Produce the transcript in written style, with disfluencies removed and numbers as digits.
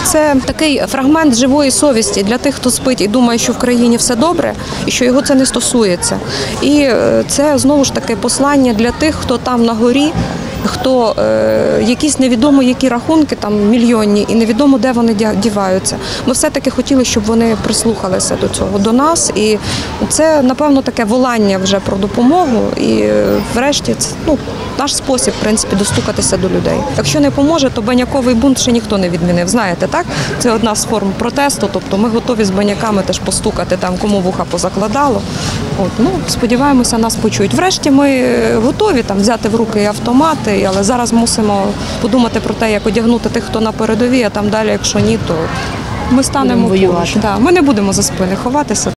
Це такий фрагмент живої совісті для тих, хто спить і думає, що в країні все добре, і що його це не стосується. І це, знову ж таки, послання для тих, хто там на горі, хто якісь невідомо які рахунки, там мільйонні, і невідомо, де вони діваються. Ми все-таки хотіли, щоб вони прислухалися до цього, до нас. І це, напевно, таке волання вже про допомогу. І врешті це наш спосіб, в принципі, достукатися до людей. Якщо не поможе, то баняковий бунт ще ніхто не відмінив. Знаєте, так? Це одна з форм протесту, тобто ми готові з баняками теж постукати там, кому вуха позакладало. Сподіваємося, нас почують. Врешті ми готові там взяти в руки автомати, але зараз мусимо подумати про те, як одягнути тих, хто на передовій, а там далі, якщо ні, то ми станемо поруч. Ми не будемо за спини ховатися.